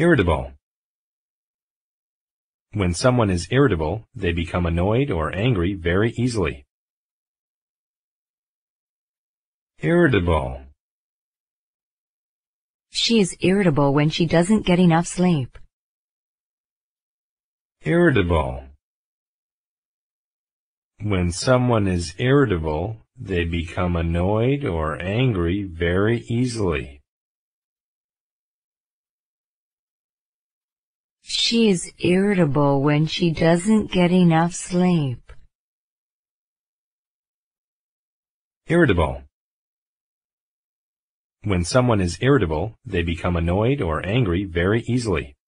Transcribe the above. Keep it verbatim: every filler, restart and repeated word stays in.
Irritable. When someone is irritable, they become annoyed or angry very easily. Irritable. She is irritable when she doesn't get enough sleep. Irritable. When someone is irritable, they become annoyed or angry very easily. She is irritable when she doesn't get enough sleep. Irritable. When someone is irritable, they become annoyed or angry very easily.